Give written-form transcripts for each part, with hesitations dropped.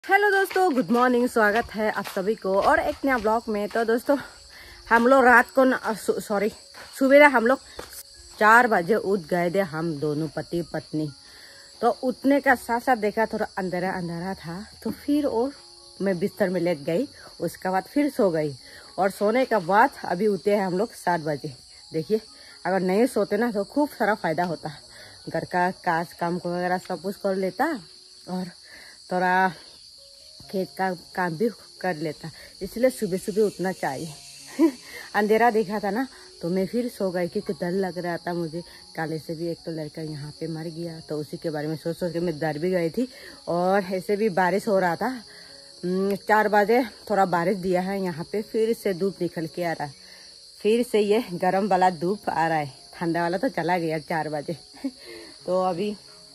Hello दोस्तों, good morning. स्वागत है आप सभी को और एक नया ब्लॉग में। तो दोस्तों हम लोग रात को सुबह हम लोग 4 बजे उठ गए थे, हम दोनों पति पत्नी। तो उठने का साथ साथ देखा थोड़ा अंधेरा अंधेरा था, तो फिर और मैं बिस्तर में लेट गई। उसके बाद फिर सो गई और सोने के बाद अभी उठे हैं हम लोग 7 बजे। देखिए, अगर नहीं सोते ना तो खूब सारा फ़ायदा होता। घर का काम को वगैरह सब कुछ कर लेता और थोड़ा खेत का काम भी कर लेता, इसलिए सुबह सुबह उठना चाहिए। अंधेरा देखा था ना तो मैं फिर सो गई क्योंकि डर लग रहा था मुझे। काले से भी एक तो लड़का यहाँ पे मर गया, तो उसी के बारे में सोच सोच के मैं डर भी गई थी। और ऐसे भी बारिश हो रहा था। 4 बजे थोड़ा बारिश दिया है यहाँ पे, फिर से धूप निकल के आ रहा है। फिर से ये गर्म वाला धूप आ रहा है, ठंडा वाला तो चला गया 4 बजे। तो अभी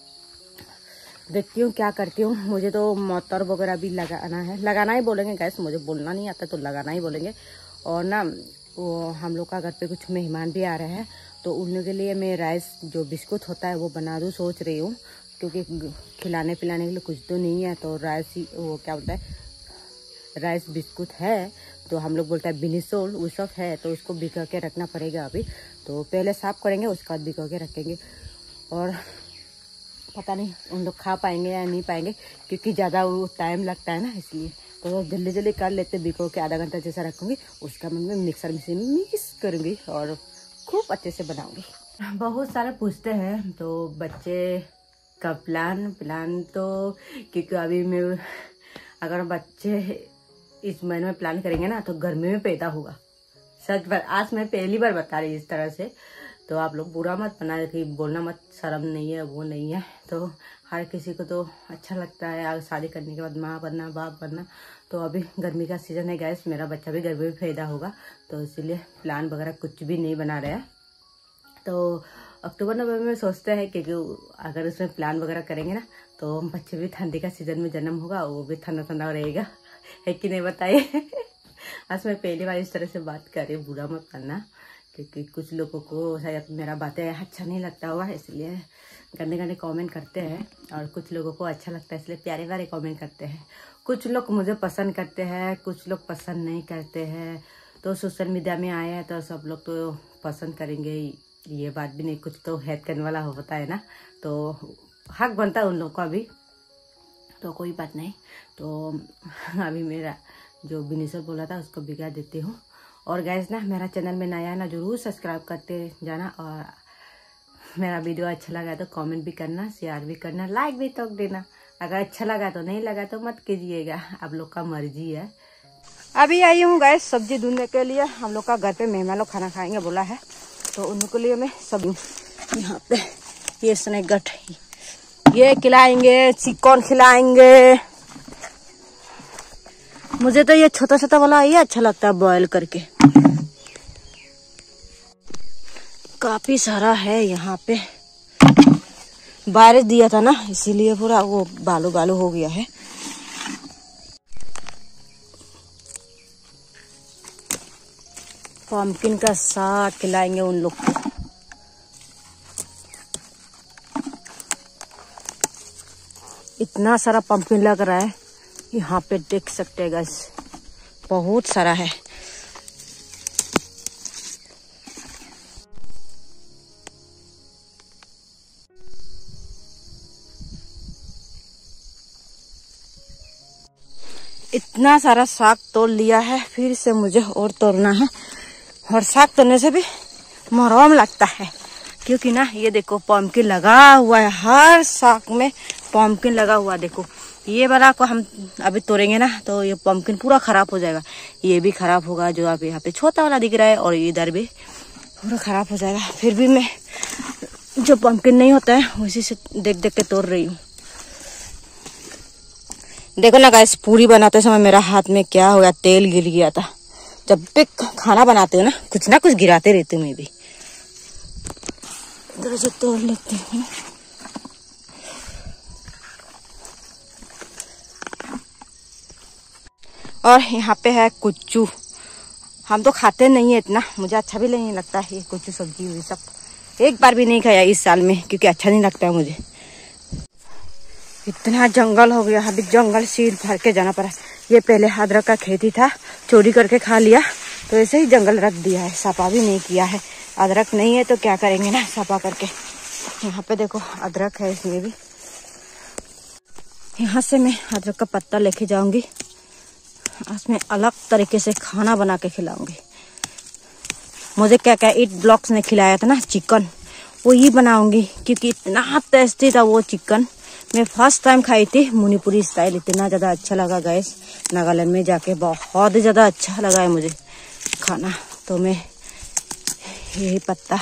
देखती हूँ क्या करती हूँ। मुझे तो मोटर वगैरह भी लगाना है, लगाना ही बोलेंगे गैस, मुझे बोलना नहीं आता तो लगाना ही बोलेंगे। और ना वो हम लोग का घर पे कुछ मेहमान भी आ रहे हैं, तो उन लोगों के लिए मैं राइस जो बिस्कुट होता है वो बना दूँ सोच रही हूँ, क्योंकि खिलाने पिलाने के लिए कुछ तो नहीं है। तो राइस ही वो क्या बोलता है, राइस बिस्कुट है तो हम लोग बोलते हैं बिनिसोल, वो सब है, तो उसको भिगो के रखना पड़ेगा। अभी तो पहले साफ़ करेंगे, उसके बाद भिगो के रखेंगे। और पता नहीं उन लोग खा पाएंगे या नहीं पाएंगे, क्योंकि ज़्यादा वो टाइम लगता है ना, इसलिए तो जल्दी जल्दी कर लेते। भिगो के आधा घंटा जैसा रखूँगी, उसका मैं मिक्सर में से मिक्स करूँगी और खूब अच्छे से बनाऊँगी। बहुत सारे पूछते हैं तो बच्चे का प्लान तो, क्योंकि अभी मैं अगर बच्चे इस महीने में प्लान करेंगे ना तो गर्मी में पैदा होगा। सच बात, आज मैं पहली बार बता रही इस तरह से, तो आप लोग बुरा मत बना कि बोलना मत, शर्म नहीं है वो नहीं है। तो हर किसी को तो अच्छा लगता है आगे शादी करने के बाद माँ बनना बाप बनना। तो अभी गर्मी का सीज़न है गैस, मेरा बच्चा भी गर्मी में पैदा होगा, तो इसीलिए प्लान वगैरह कुछ भी नहीं बना रहे हैं। तो अक्टूबर नवंबर में सोचते हैं, क्योंकि अगर उसमें प्लान वगैरह करेंगे ना तो बच्चे भी ठंडी का सीज़न में जन्म होगा, वो भी ठंडा ठंडा रहेगा। है कि नहीं बताइए। आज मैं पहली बार इस तरह से बात कर रही हूँ, बुरा मत करना, क्योंकि कुछ लोगों को शायद मेरा बातें अच्छा नहीं लगता होगा, इसलिए गंदे गंदे कमेंट करते हैं। और कुछ लोगों को अच्छा लगता है इसलिए प्यारे प्यारे कमेंट करते हैं। कुछ लोग मुझे पसंद करते हैं, कुछ लोग पसंद नहीं करते हैं। तो सोशल मीडिया में आए हैं तो सब लोग तो पसंद करेंगे, ये बात भी नहीं, कुछ तो हेट करने वाला होता है ना, तो हक बनता है उन लोगों का भी, तो कोई बात नहीं। तो अभी मेरा जो बिनिसर बोला था उसको बिगाड़ देती हूँ। और गैस ना, मेरा चैनल में नया है ना, ज़रूर सब्सक्राइब करते जाना। और मेरा वीडियो अच्छा लगा तो कमेंट भी करना, शेयर भी करना, लाइक भी तो देना। अगर अच्छा लगा तो, नहीं लगा तो मत कीजिएगा, आप लोग का मर्जी है। अभी आई हूँ गैस सब्जी ढूंढने के लिए। हम लोग का घर पे मेहमान लोग खाना खाएंगे बोला है, तो उनके लिए मैं सब यहाँ पे ये स्नैक गट ये खिलाएंगे, चिकन खिलाएंगे। मुझे तो ये छोटा छोटा वाला ये अच्छा लगता है बॉयल करके। काफी सारा है यहाँ पे, बारिश दिया था ना इसीलिए पूरा वो बालू बालू हो गया है। पम्पकिन का साग खिलाएंगे उन लोग को। इतना सारा पम्पकिन लग रहा है यहाँ पे, देख सकते हैं गाइस, बहुत सारा है। इतना सारा साग तोड़ लिया है, फिर से मुझे और तोड़ना है। और साग तोड़ने से भी मरम लगता है, क्योंकि ना ये देखो पम्पकिन लगा हुआ है, हर साग में पम्पकिन लगा हुआ। देखो ये वाला को हम अभी तोड़ेंगे ना तो ये पम्पकिन पूरा खराब हो जाएगा, ये भी खराब होगा जो आप यहाँ पे छोटा वाला दिख रहा है, और इधर भी पूरा खराब हो जाएगा। फिर भी मैं जो पम्पकिन नहीं होता है उसी से देख देख के तोड़ रही हूँ। देखो ना गाइस, पूरी बनाते समय मेरा हाथ में क्या हो गया, तेल गिर गया था। जब भी खाना बनाते हो ना कुछ गिराते रहते हो। मैं भी इधर से तोड़ लेती हूँ। और यहाँ पे है कुच्चू, हम तो खाते नहीं है इतना, मुझे अच्छा भी नहीं लगता है ये कुच्चू सब्जी हुई सब। एक बार भी नहीं खाया इस साल में, क्योंकि अच्छा नहीं लगता है मुझे। इतना जंगल हो गया, अभी जंगल सील भर के जाना पड़ा। ये पहले अदरक का खेती था, चोरी करके खा लिया तो ऐसे ही जंगल रख दिया है, सफा भी नहीं किया है। अदरक नहीं है तो क्या करेंगे ना, सफा करके। यहाँ पे देखो अदरक है, इसमें भी। यहाँ से मैं अदरक का पत्ता लेके जाऊंगी, उसमें अलग तरीके से खाना बना के खिलाऊंगी। मुझे क्या क्या ईट ब्लॉक्स ने खिलाया था ना चिकन, वो ही बनाऊंगी क्योंकि इतना टेस्टी था वो चिकन। मैं फर्स्ट टाइम खाई थी मणिपुरी स्टाइल, इतना ज़्यादा अच्छा लगा गाइस। नागालैंड में जाके बहुत ही ज़्यादा अच्छा लगा है मुझे खाना। तो मैं यही पत्ता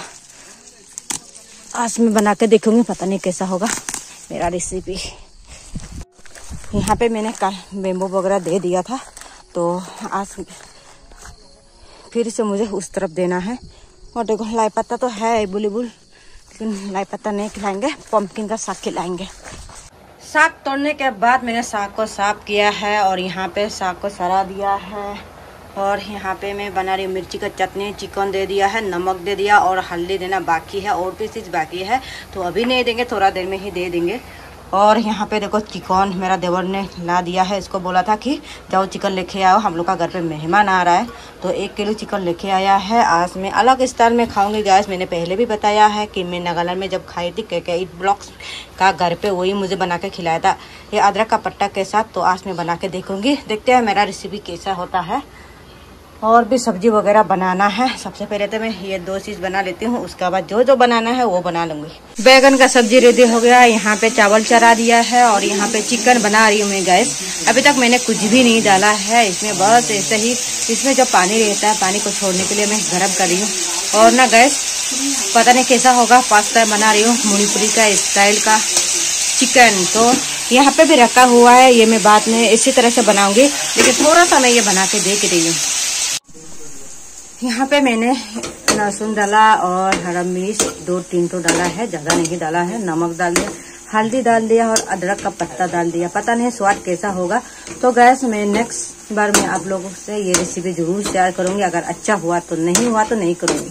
आज मैं बना के देखूंगी, पता नहीं कैसा होगा मेरा रेसिपी। यहाँ पे मैंने बेम्बू वगैरह दे दिया था, तो आज फिर से मुझे उस तरफ देना है। और देखो लाई पत्ता तो है अवेलेबल, लेकिन लाई पत्ता नहीं खिलाएंगे, पंपकिन का साग खिलाएंगे। साग तोड़ने के बाद मैंने साग को साफ किया है और यहाँ पे साग को सरा दिया है। और यहाँ पे मैं बना रही हूँ मिर्ची का चटनी, चिकन दे दिया है, नमक दे दिया और हल्दी देना बाकी है और भी चीज़ बाकी है, तो अभी नहीं देंगे, थोड़ा देर में ही दे देंगे। और यहाँ पे देखो चिकन मेरा देवर ने ला दिया है, इसको बोला था कि जाओ चिकन लेके आओ, हम लोग का घर पे मेहमान आ रहा है, तो 1 किलो चिकन लेके आया है। आज मैं अलग स्टाइल में खाऊंगी गाइस। मैंने पहले भी बताया है कि मैं नागालैंड में जब खाई थी क्या ईट ब्लॉक्स का घर पे, वही मुझे बना के खिलाया था ये अदरक का पट्टा के साथ। तो आज मैं बना के देखूंगी, देखते हैं मेरा रेसिपी कैसा होता है। और भी सब्जी वगैरह बनाना है। सबसे पहले तो मैं ये 2 चीज़ बना लेती हूँ, उसके बाद जो जो बनाना है वो बना लूँगी। बैगन का सब्जी रेडी हो गया, यहाँ पे चावल चढ़ा दिया है और यहाँ पे चिकन बना रही हूँ मैं गैस। अभी तक मैंने कुछ भी नहीं डाला है इसमें, बस ऐसे ही इसमें जो पानी रहता है पानी को छोड़ने के लिए मैं गर्म कर रही हूँ। और ना गैस पता नहीं कैसा होगा, फर्स्ट टाइम बना रही हूँ मणिपुरी का स्टाइल का चिकन। तो यहाँ पे भी रखा हुआ है, ये मैं बाद में इसी तरह से बनाऊँगी, लेकिन थोड़ा सा मैं ये बना के देख रही हूँ। यहाँ पे मैंने लहसुन डाला और हरा मिर्च 2-3 तो डाला है, ज़्यादा नहीं डाला है। नमक डाल दिया, हल्दी डाल दिया और अदरक का पत्ता डाल दिया। पता नहीं स्वाद कैसा होगा, तो गैस मैं नेक्स्ट बार मैं आप लोगों से ये रेसिपी जरूर शेयर करूँगी। अगर अच्छा हुआ तो नहीं हुआ तो नहीं करूँगी।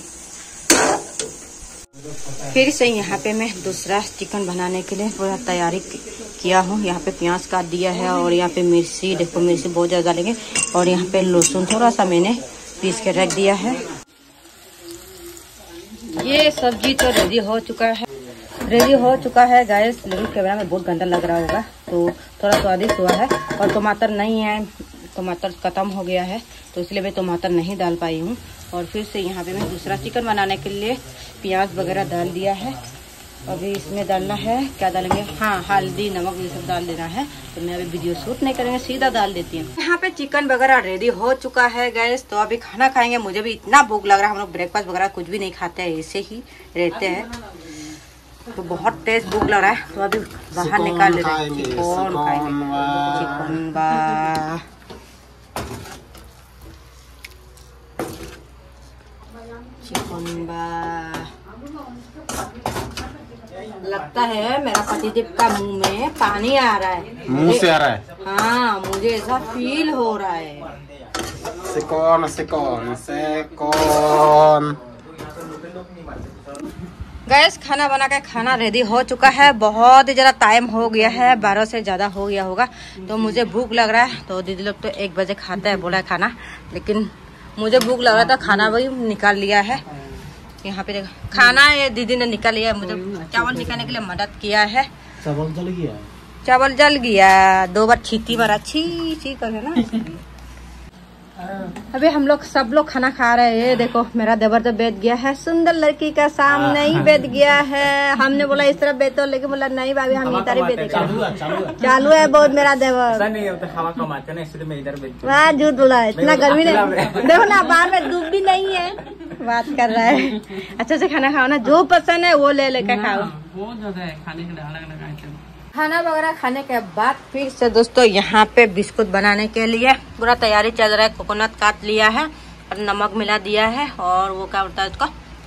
फिर से यहाँ पे मैं दूसरा चिकन बनाने के लिए पूरा तैयारी किया हूँ। यहाँ पे प्याज काट दिया है और यहाँ पे मिर्ची, देखो मिर्ची बहुत ज़्यादा डालेंगे। और यहाँ पे लहसुन थोड़ा सा मैंने पीस के रख दिया है। ये सब्जी तो रेडी हो चुका है गाइस, लेकिन कैमरा में बहुत गंदा लग रहा होगा, तो थोड़ा स्वादिष्ट हुआ है। और टमाटर नहीं है, टमाटर खत्म हो गया है, तो इसलिए मैं टमाटर नहीं डाल पाई हूँ। और फिर से यहाँ पे मैं दूसरा चिकन बनाने के लिए प्याज वगैरह डाल दिया है। अभी इसमें डालना है, क्या डालेंगे, हाँ हल्दी नमक ये सब डाल देना है। तो मैं अभी वीडियो शूट नहीं करेंगे, सीधा डाल देती हूँ। यहाँ पे चिकन वगैरह रेडी हो चुका है गैस, तो अभी खाना खाएंगे। मुझे भी इतना भूख लग रहा है, हम लोग ब्रेकफास्ट वगैरह कुछ भी नहीं खाते हैं, ऐसे ही रहते हैं, तो बहुत तेज भूख लग रहा है। तो अभी बाहर निकाल लेते हैं, चिकन लगता है मेरा पतिदेव का मुंह में पानी आ रहा है, मुंह से आ रहा है। हाँ मुझे ऐसा फील हो रहा है। गैस खाना बना के खाना रेडी हो चुका है। बहुत ही ज़्यादा टाइम हो गया है, 12 से ज़्यादा हो गया होगा, तो मुझे भूख लग रहा है। तो दीदी लोग तो 1 बजे खाते हैं बोला है खाना, लेकिन मुझे भूख लग रहा था, खाना वही निकाल लिया है। यहाँ पे देखो खाना ये दीदी ने निकाल लिया है, मुझे चावल निकालने के लिए मदद किया है। चावल जल गया 2 बार छीटी मारा, छी कर ना। अभी हम लोग सब लोग खाना खा रहे हैं। देखो मेरा देवर तो बैठ गया है, सुंदर लड़की का सामने ही बैठ गया है। हमने बोला इस तरह बैठो, लेकिन बोला नहीं भाभी हम इधर ही बैठेगा। चालू है बहुत मेरा देवर, वाह झूठ बोला है, इतना गर्मी नहीं। देखो ना बाहर में धूप भी नहीं है, बात कर रहा है। अच्छे से खाना खाओ ना, जो पसंद है वो ले लेकर खाओ। खाना वगैरह खाने के बाद फिर से दोस्तों यहाँ पे बिस्कुट बनाने के लिए पूरा तैयारी चल रहा है। कोकोनट काट लिया है और नमक मिला दिया है, और वो क्या बोलता है उसका,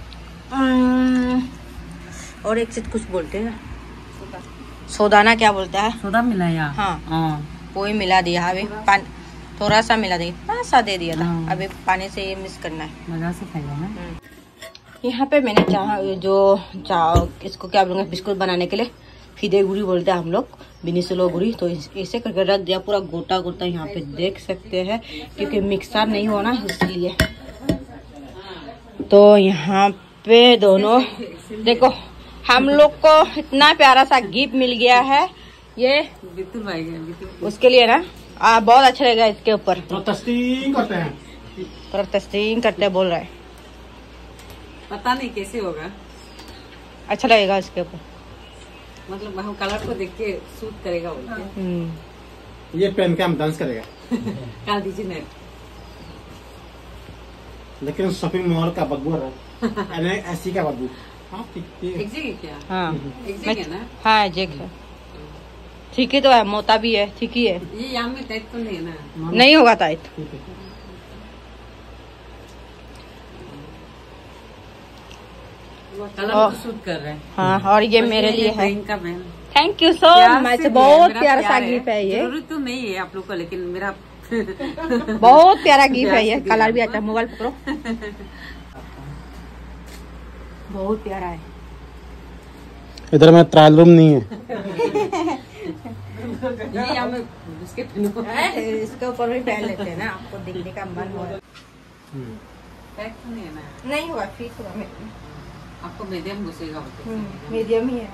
और एक चीज कुछ बोलते हैं, सोदाना क्या बोलता है, सोदा मिलाया। हाँ वही मिला दिया। अभी थोड़ा सा मिला दिया, थोड़ा सा दे दिया था। अभी पानी से ये मिक्स करना है, मजा से खाएगा ना। यहाँ पे मैंने इसको क्या बोलूँगा, बिस्कुट बनाने के लिए फिदे गुड़ी बोलते हैं हम लोग, बिनिसलो गुड़ी। तो ऐसे करके रख दिया पूरा गोटा गोटा, यहाँ पे देख सकते हैं, क्योंकि मिक्सर नहीं होना इसलिए। तो यहाँ पे दोनों देखो, हम लोग को इतना प्यारा सा गिफ्ट मिल गया है, ये उसके लिए ना बहुत अच्छा लगेगा। इसके ऊपर प्रोटेस्टिंग करते बोल रहा है, पता नहीं कैसे होगा, अच्छा लगेगा इसके ऊपर, मतलब हम कलर को देख के सूट करेगा। ये पहन के हम डांस करेगा। काल दीजिए नेट, लेकिन शॉपिंग मॉल का बदबू है, ऐसी का बदबू। हाँ ठीक एक जगह क्या? हाँ एक जगह ना? हाँ जेक है, ठीक ही तो है, मोता भी है, ठीक ही है। ये यहाँ में टाइट तो नहीं है ना? नहीं होगा टाइट। कलर को सूट कर रहे हैं। हाँ, और ये मेरे लिए है। का बहन, थैंक यू सो मच, बहुत प्यारा सा गिफ्ट है ये। जरूरत तो नहीं है आप लोग को, लेकिन मेरा बहुत प्यारा गिफ्ट है ये, कलर भी अच्छा। मोबाइल पकड़ो, बहुत प्यारा है। इधर में ट्रायल रूम नहीं है। ये यहाँ में इसके ऊपर भी पहन लेते हैं ना, आपको दिखने का मन हो। पैक तो नहीं है ना? नहीं हुआ, फिट हुआ। आपको मीडियम घुसेगा? मीडियम ही है।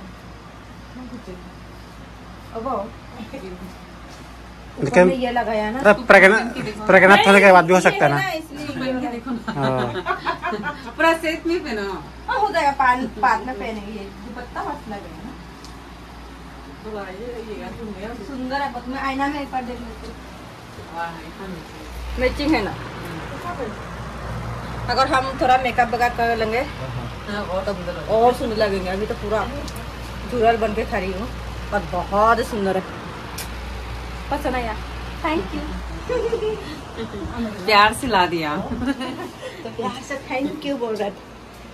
लेकिन ये लगाया ना, प्रेग्नेंट होने के बाद भी हो सकता है ना, इसलिए देखो ना, पूरा सेट में पहनो। हो जाएगा, पान में पहनेंगे, दुपट्टा मस्त लगेगा ना, सुंदर है। मैं आईना में एक बार देख लेती हूँ, मैचिंग है ना। अगर हम थोड़ा मेकअप वगैरह कर लेंगे और सुंदर लगेंगे। अभी तो पूरा झूरल बन के खड़ी हूँ, पर बहुत सुंदर है। पसंद आया? Thank you. प्यार से ला दिया तो प्यार से थैंक यू बोल रहे थे।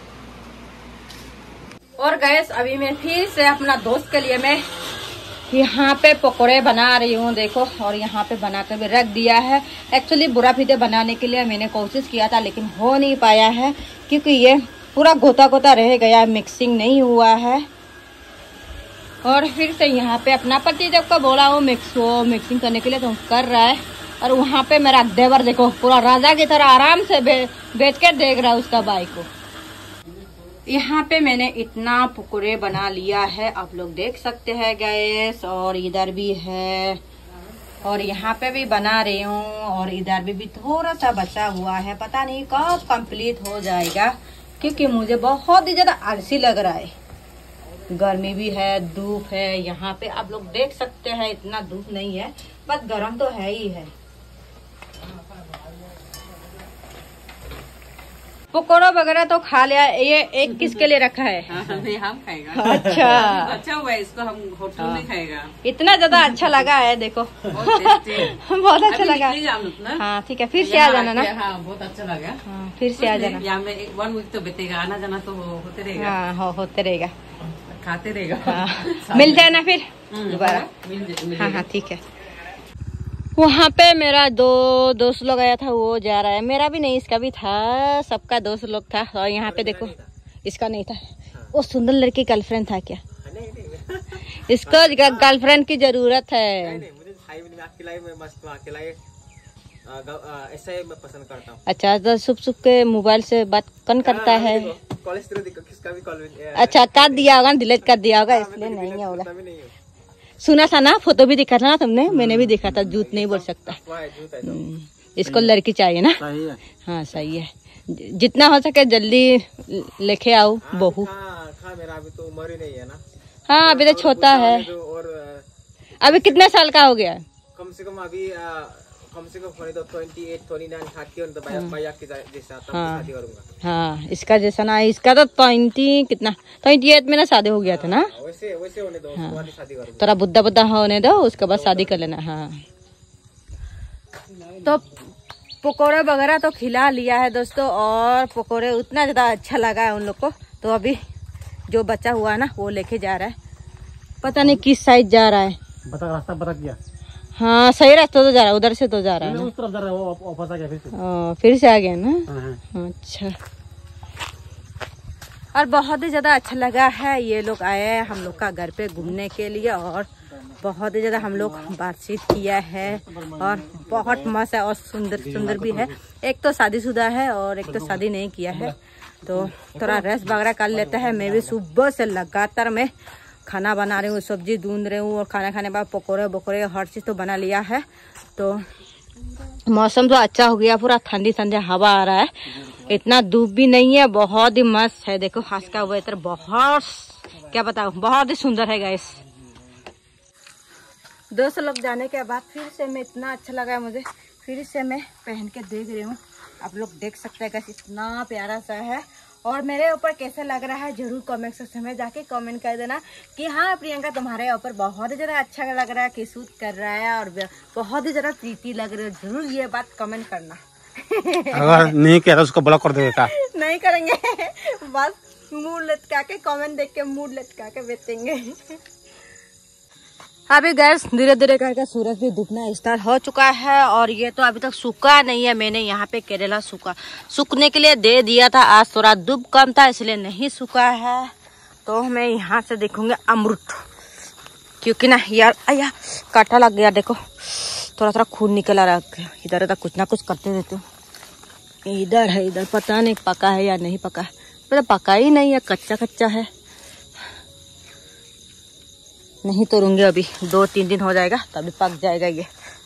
और गैस, अभी मैं फिर से अपना दोस्त के लिए मैं यहाँ पे पकोड़े बना रही हूँ, देखो। और यहाँ पे बना कर भी रख दिया है। एक्चुअली बुरा फीते बनाने के लिए मैंने कोशिश किया था, लेकिन हो नहीं पाया है, क्योंकि ये पूरा गोता गोता रह गया, मिक्सिंग नहीं हुआ है। और फिर से यहाँ पे अपना पति जब को बोला वो मिक्सिंग करने के लिए, तो कर रहा है। और वहाँ पे मेरा देवर देखो, पूरा राजा की तरह आराम से बैठ कर देख रहा है उसका भाई को। यहाँ पे मैंने इतना पकोड़े बना लिया है, आप लोग देख सकते हैं गैस। और इधर भी है, और यहाँ पे भी बना रही हूँ, और इधर भी थोड़ा सा बचा हुआ है। पता नहीं कब कंप्लीट हो जाएगा, क्योंकि मुझे बहुत ही ज्यादा आलसी लग रहा है। गर्मी भी है, धूप है। यहाँ पे आप लोग देख सकते हैं, इतना धूप नहीं है, बस गर्म तो है ही है। पकौड़ा वगैरह तो खा लिया। ये एक किसके लिए रखा है? हम खाएगा। अच्छा अच्छा हुआ, इसको हम होटल में खाएगा। इतना ज्यादा अच्छा लगा है, देखो बहुत अच्छा लगा। हाँ ठीक है, फिर से आ जाना ना। हाँ बहुत अच्छा लगा। हाँ, फिर से आ जाना। यहाँ में 1 वीक तो बीतेगा, आना जाना तो होते रहेगा। हाँ होते रहेगा, खाते रहेगा। हाँ, मिलते हैं ना फिर दोबारा। हाँ हाँ ठीक है। वहाँ पे मेरा दोस्त लोग आया था, वो जा रहा है। मेरा भी नहीं, इसका भी था, सबका दोस्त लोग था। और यहाँ पे देखो, इसका नहीं था। वो सुंदर लड़की गर्लफ्रेंड था क्या? इसको गर्लफ्रेंड की जरूरत है। ऐसा मैं पसंद करता हूँ। अच्छा, तो सुप के मोबाइल से बात कौन करता है? कॉलेज किसका भी कॉल। अच्छा, काट दिया होगा, डिलीट कर दिया होगा, इसलिए नहीं होगा। सुना था ना, फोटो भी दिखा था ना तुमने, मैंने भी देखा था। झूठ नहीं बोल सकता। इसको लड़की चाहिए ना? हाँ सही है, जितना हो सके जल्दी लेके आओ बहू। मेरा अभी तो उम्र ही नहीं है ना। हाँ अभी तो छोटा है। और अभी कितने साल का हो गया? कम से कम अभी कम से कम 28, 29, 30 तो भैया के जैसा तब शादी करूंगा। हाँ इसका जैसा ना, इसका तो 20 कितना 28 में ना शादी हो गया था ना। वैसे होने दो, उसके बाद ही शादी करूंगा। थोड़ा बुद्धा होने दो, उसके बाद शादी कर लेना। हाँ तो पकोड़े वगैरह तो खिला लिया है दोस्तों, और पकोड़े उतना ज्यादा अच्छा लगा है उन लोग को। तो अभी जो बचा हुआ है ना, वो लेके जा रहा है। पता नहीं किस साइड जा रहा है, रास्ता बता दिया। हाँ सही रास्ता तो जा रहा है, उधर से तो जा रहा है ना। उस तरफ जा रहा है, वो वापस आ गया फिर से। फिर से आ गया ना। हाँ। अच्छा, और बहुत ही ज़्यादा अच्छा लगा है। ये लोग आए हैं हम लोग का घर पे घूमने के लिए और बहुत ही ज़्यादा हम लोग बातचीत किया है और बहुत मस्त है और सुंदर सुंदर भी है। एक तो शादीशुदा है और एक तो शादी नहीं किया है, तो थोड़ा रेस्ट वगैरह कर लेता है। मैं भी सुबह से लगातार मैं खाना बना रही हूँ, सब्जी ढूंढ रही हूँ और खाना खाने के बाद पकौड़े बकौड़े हर चीज़ तो बना लिया है। तो मौसम तो अच्छा हो गया, पूरा ठंडी ठंडी हवा आ रहा है, इतना धूप भी नहीं है, बहुत ही मस्त है। देखो आज का वेदर बहुत क्या बताऊँ, बहुत ही सुंदर है गाइस। दोस्त लोग जाने के बाद फिर से मैं इतना अच्छा लगा मुझे, फिर से मैं पहन के देख रही हूँ। आप लोग देख सकते हैं कैसे इतना प्यारा सा है और मेरे ऊपर कैसा लग रहा है जरूर कमेंट सेक्शन में जाके कमेंट कर देना कि हाँ प्रियंका तुम्हारे ऊपर बहुत ही ज़्यादा अच्छा लग रहा है, कि सूट कर रहा है और बहुत ही ज़्यादा प्रीति लग रही है। जरूर ये बात कमेंट करना। अगर नहीं किया तो उसको ब्लॉक कर देगा। नहीं करेंगे, बस मूड लटका के कमेंट देख के मूड लटका के बेचेंगे। अभी गैस धीरे धीरे करके सूरज भी डूबना स्टार्ट हो चुका है और ये तो अभी तक सूखा नहीं है। मैंने यहाँ पे केरला सूखने के लिए दे दिया था, आज थोड़ा धूप कम था इसलिए नहीं सूखा है। तो मैं यहाँ से देखूंगी अमरूद, क्योंकि ना यार अया कांटा लग गया, देखो थोड़ा थोड़ा खून निकल आ रहा है। इधर उधर कुछ ना कुछ करते रहते हो। इधर है, इधर पता नहीं पका है या नहीं पका है, मतलब पका ही नहीं है, कच्चा कच्चा है। नहीं तोड़ूंगे, अभी 2-3 दिन हो जाएगा तभी पक जाएगा ये।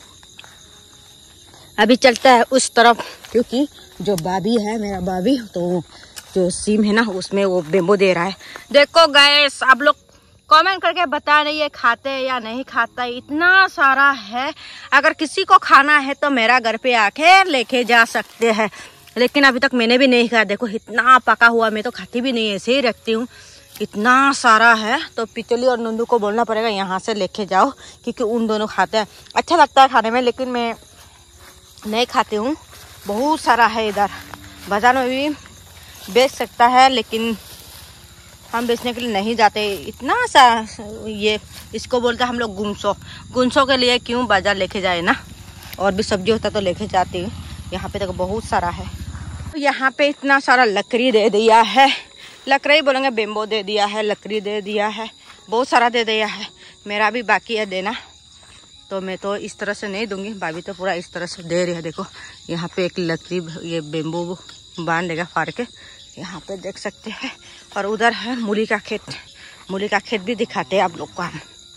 अभी चलता है उस तरफ, क्योंकि जो भाभी है मेरा भाभी, तो जो सीम है ना उसमें वो बेम्बो दे रहा है। देखो गाइस आप लोग कमेंट करके बता रही है खाते हैं या नहीं खाता, इतना सारा है। अगर किसी को खाना है तो मेरा घर पे आके लेके जा सकते हैं, लेकिन अभी तक मैंने भी नहीं खाया। देखो इतना पका हुआ, मैं तो खाती भी नहीं, ऐसे ही रखती हूँ। इतना सारा है तो पिचली और नंदू को बोलना पड़ेगा यहाँ से लेके जाओ, क्योंकि उन दोनों खाते हैं, अच्छा लगता है खाने में, लेकिन मैं नहीं खाती हूँ। बहुत सारा है इधर, बाजार में भी बेच सकता है लेकिन हम बेचने के लिए नहीं जाते। इतना सा ये इसको बोलते हैं हम लोग गुनसो के लिए क्यों बाजार लेके जाए ना, और भी सब्जी होता तो लेके जाती हूँ। यहाँ पे देखो बहुत सारा है। यहाँ पे इतना सारा लकड़ी दे दिया है, लकड़ी बोलेंगे बेम्बो दे दिया है, लकड़ी दे दिया है, बहुत सारा दे दिया है। मेरा भी बाकी है देना, तो मैं तो इस तरह से नहीं दूंगी, भाभी तो पूरा इस तरह से दे रही है। देखो यहाँ पे एक लकड़ी ये बेम्बो बांध देगा फाड़ के, यहाँ पे देख सकते हैं। और उधर है मूली का खेत, मूली का खेत भी दिखाते हैं आप लोग को हम।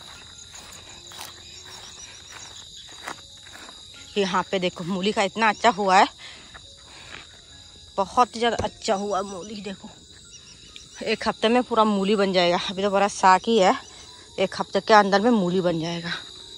यहाँ पे देखो मूली का इतना अच्छा हुआ है, बहुत ज़्यादा अच्छा हुआ मूली। देखो 1 हफ्ते में पूरा मूली बन जाएगा। अभी तो पूरा साग ही है, 1 हफ्ते के अंदर में मूली बन जाएगा।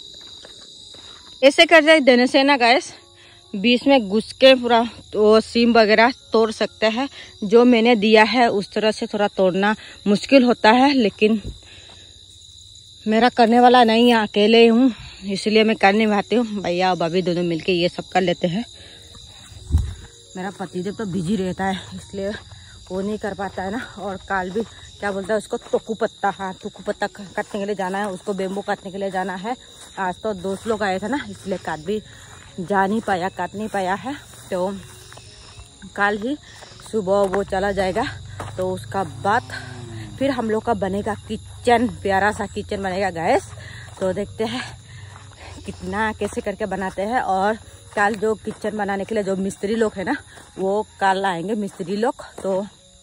ऐसे कर देने से ना गैस बीच में घुस के पूरा तो सीम वगैरह तोड़ सकते हैं। जो मैंने दिया है उस तरह से थोड़ा तोड़ना मुश्किल होता है, लेकिन मेरा करने वाला नहीं है, अकेले हूँ इसलिए मैं कर नहीं पाती हूँ। भैया और भाभी दोनों मिलके ये सब कर लेते हैं। मेरा पतिदेव तो बिजी रहता है इसलिए वो नहीं कर पाता है ना। और काल भी क्या बोलता है उसको, टोकू पत्ता, हाँ टोकू पत्ता काटने के लिए जाना है, उसको बेम्बो काटने के लिए जाना है। आज तो दोस्त लोग आए थे ना इसलिए काट भी जा नहीं पाया, काट नहीं पाया है। तो कल ही सुबह वो चला जाएगा, तो उसका बाद फिर हम लोग का बनेगा किचन, प्यारा सा किचन बनेगा गैस। तो देखते हैं कितना कैसे करके बनाते हैं। और कल जो किचन बनाने के लिए जो मिस्त्री लोग है ना वो कल आएंगे मिस्त्री लोग, तो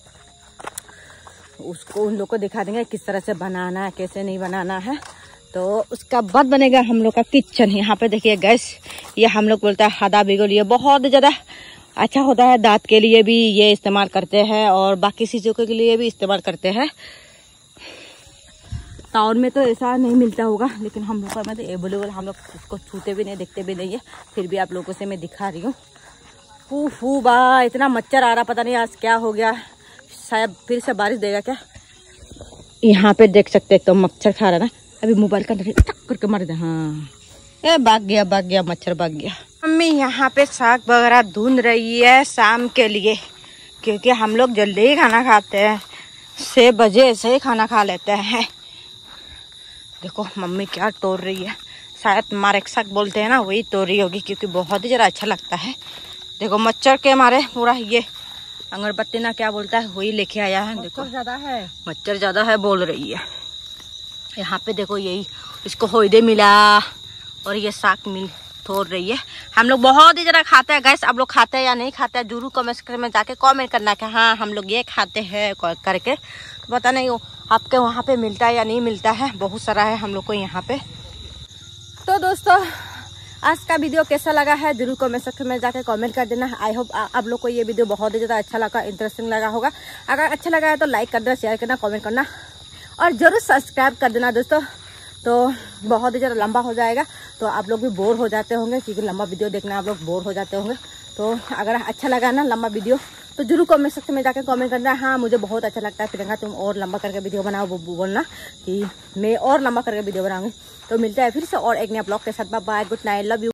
उसको उन लोग को दिखा देंगे किस तरह से बनाना है, कैसे नहीं बनाना है। तो उसका बाद बनेगा हम लोग का किचन। यहाँ पे देखिए गैस, ये हम लोग बोलते हैं हादा बिगुल, ये बहुत ज़्यादा अच्छा होता है, दांत के लिए भी ये इस्तेमाल करते हैं और बाकी चीज़ों के लिए भी इस्तेमाल करते हैं। टाउन में तो ऐसा नहीं मिलता होगा, लेकिन हम लोग का में तो अवेलेबल, हम लोग उसको छूते भी नहीं, देखते भी नहीं है, फिर भी आप लोगों से मैं दिखा रही हूँ। फू बा इतना मच्छर आ रहा, पता नहीं आज क्या हो गया, शायद फिर से बारिश देगा क्या। यहाँ पे देख सकते तो मच्छर खा रहा ना, अभी मोबाइल का टक करके मार दे। हाँ ये भाग गया मच्छर भाग गया। मम्मी यहाँ पे साग वगैरह धुन रही है शाम के लिए, क्योंकि हम लोग जल्दी ही खाना खाते हैं, 6 बजे से ही खाना खा लेते हैं। देखो मम्मी क्या तोड़ रही है, शायद मारेक साग बोलते हैं ना, वही तोड़ रही होगी, क्योंकि बहुत ही ज़रा अच्छा लगता है। देखो मच्छर के मारे पूरा ये अगरबत्ती ना क्या बोलता है वही लेके आया है। देखो ज्यादा है, मच्छर ज्यादा है बोल रही है। यहाँ पे देखो यही इसको होइदे मिला और ये साग मिल तोड़ रही है। हम लोग बहुत ही ज़रा खाते हैं गैस। आप लोग खाते हैं या नहीं खाते हैं जरूर कमेंट में जाके कमेंट करना कि हाँ हम लोग ये खाते हैं करके। तो पता नहीं वो आपके वहाँ पे मिलता है या नहीं मिलता है, बहुत सारा है हम लोग को यहाँ पे। तो दोस्तों आज का वीडियो कैसा लगा है जरूर कमेंट सेक्शन में जाके कमेंट कर देना। आई होप आप लोग को ये वीडियो बहुत ही ज़्यादा अच्छा लगा, इंटरेस्टिंग लगा होगा। अगर अच्छा लगा है तो लाइक कर देना, शेयर करना, कमेंट करना और ज़रूर सब्सक्राइब कर देना दोस्तों। तो बहुत ही ज़्यादा लंबा हो जाएगा तो आप लोग भी बोर हो जाते होंगे, क्योंकि लंबा वीडियो देखना आप लोग बोर हो जाते होंगे। तो अगर अच्छा लगा ना लंबा वीडियो तो जरूर कमेंट सेक्शन में जाकर कमेंट करना। हाँ मुझे बहुत अच्छा लगता है प्रियंका तुम और लंबा करके वीडियो बनाओ, वो बोलना कि मैं और लंबा करके वीडियो बनाऊंगी। तो मिलता है फिर से और एक नया ब्लॉग के साथ। Bye, good night, love you.